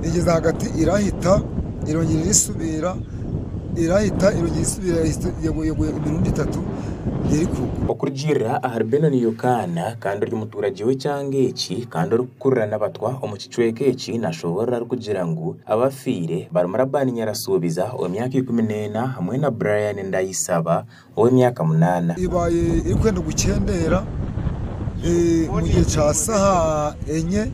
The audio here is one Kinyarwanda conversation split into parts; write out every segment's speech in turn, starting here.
igeze hagati irahita irongera irisubira irahita irongera isubira yaguye imirundi 3 yari kuko okurjira aharbena niyo kana kandi ry'umuturage we cyangeki kandi rukurura n'abatwa umucicwekeki nashobora kugira ngo abafire barumarabani nyarasubiza omyaka 14 hamwe na Brian Ndayisaba w'imyaka 8 ibaye iri kwenda gukendera mu gihe ca saha enye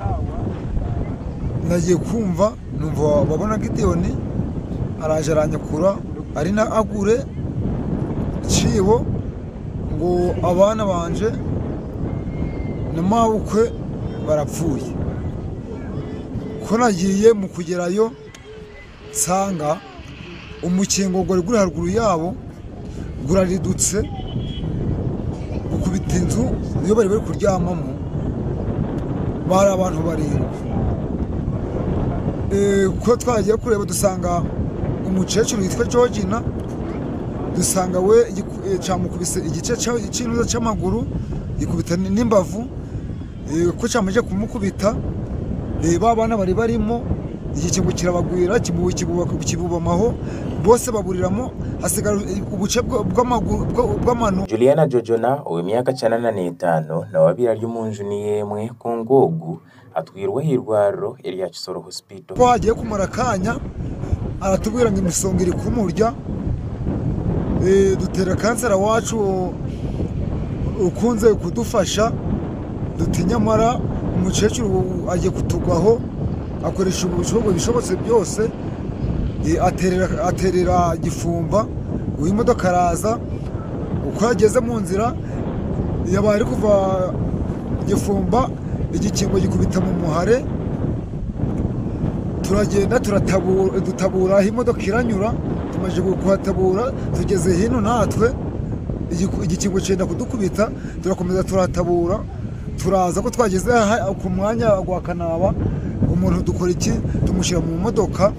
nagiye kumva numva babona Gideoni araje aranyakura ari na agure cibo ngo abana banje namabukwe barapfuye ko nagiye mu kugerayo sanga umukingo guri haruguru yabo guraridutse gukubita inzu niyo bari kuryamamo bari abantu barindwi ko twagiye kureba dusanga umucecuru yitwa Georgina dusanga we camukubise igice cy'inuza cy'amaguru yikubita n'imbavu ko camaje kumukubita babana bari barimo igikingo kirabagwira kibubamaho bose baburiramo hasigara ubuce bw'amano. Juliana Jojona w'imyaka 95 na wabira ry'umunju ni yemwe ku ngogu atwirwa hirwaro Elia Kisoro Hospital ko hagiye kumara kanya aratubwira ngo imisonga iri kumurya dutera kansera wacu ukunze kudufasha dutinyamara umucecuru agiye kutugwaho akoresha ubushobozi bishobotse byose aterera gifumba uw'imodoka araza uko yageze mu nzira yabaye kuva gifumba igikingo gikubita mu muhare turagenda dutabura imodoka iranyura tumaje kuhatabura tugeze hino natwe igikingo cyenda kudukubita turakomeza turatabura turaza ko twageze ku mwanya gwa Kanaba umuntu dukora iki tumushyira mu modoka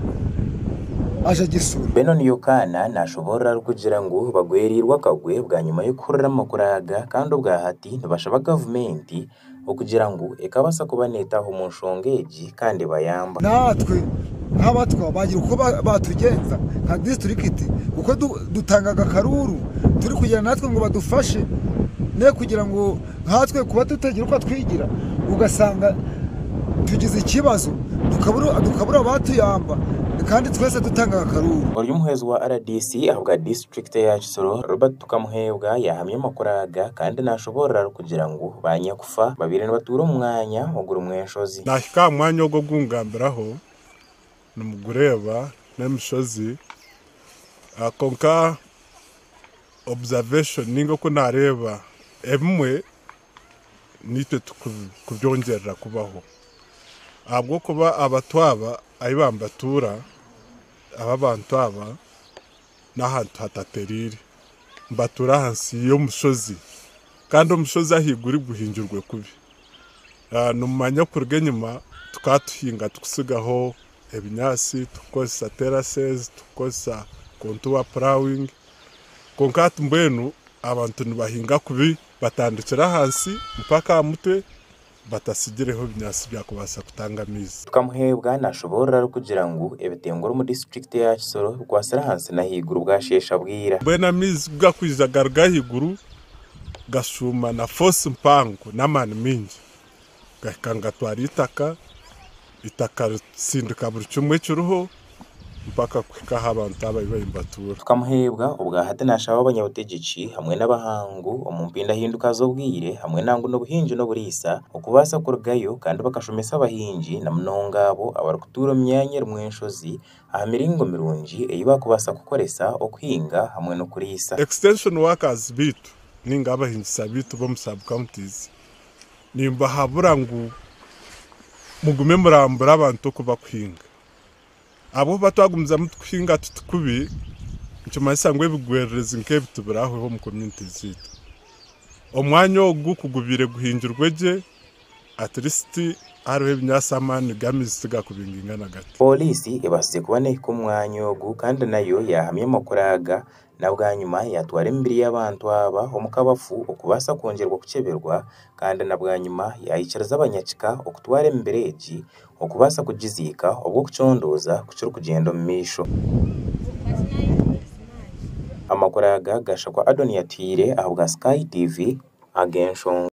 aje gisura beno niyo kana nashobora kugira ngo bagwerirwa kagwe bwa nyuma yo kurama kuraga kandi ubwahati ntibashaba government okugira ngo ekabasa kubanetaho mu nshongeji kandi bayamba natwe nk'abatwa bagira uko batugenza nka district kuko dutangaga karuru turi kugira natwe ngo badufashe ne kugira ngo nkatwe kuba tutagira uko twigira ugasanga tugize ikibazo dukabura batuyamba kandi twese dutanga akaruru. Uyu muhezi wa RDC ahubwa district ya Kisoro Robert Tukamuhebwa yahamye makuraga kandi nashobora kugira ngo banyakufa babire batura umwanya wogura umwenshozi nashika mwanya wo gungambiraho numugureba n'emishozi akonka observation ningo ko nareba emwe nite kubyongerera kubaho abwo kuba abatwaba ayibambatura abantu aba n'ahantu hataterire mbatura hansi yo musozi kandi umusozi ahiguri guhingirwe kubi numanya kurge nyuma tukatuhinga tukusigaho ebinyasi tukosa terraces tukosa kontuwa plowing konkatu mbenu abantu nibahinga kubi batandukira hansi mpaka mutwe batasigireho binyasi bya kubasa kutanga mizi. Tukamuhebwa nashobora kugira ngo ebitengoro mu district ya Kisoro kwasara hansi na higuru bwashesha bwira bwena mizi bwakwizagarga higuru gashuma na force mpango n'amani mingi gakanga twaritaka itaka sindika buri cyumwe cyuruho mpaka kwikaha abantu abayimbatura. Tukamuhebwa ubwahate nashaba abanyabutegici hamwe n'abahangu umumpinda hinduka zo bwire hamwe nangu no buhinji no burisa ukubasa kurgayo kandi bakashomesa abahinji na mnongabo abarukutura myanya rumwenshozi ahamiringo mirunji eyibakubasa kukoresa okhinga hamwe no kurisa. Extension workers bitu ninga abahinji sabitu bo mu sub counties nimba haburangu mugume murambura abantu kuba kwinga abo batwagumza mutwinga tutukubi ncuma isangwe bigwerereza nkebituburaho ho mu community zitu omwanyo gukugubire guhingirweje at least hariho ibinyasamani gamisiga kubingingana gati. Polisi ibasize kuboneka umwanya ogu kandi nayo yahamye amakuraga na bwa nyuma yatwara imbere y'abantu aba omukabafu okubasa kongerwa kuceberwa kandi na bwa nyuma yayicaraza abanyakika okutwara embereji okubasa kugizika obwo kucondoza kucuru kugenda mu misho. Amakuraga gashakwa Adoniatire ahabwa Sky TV agensho.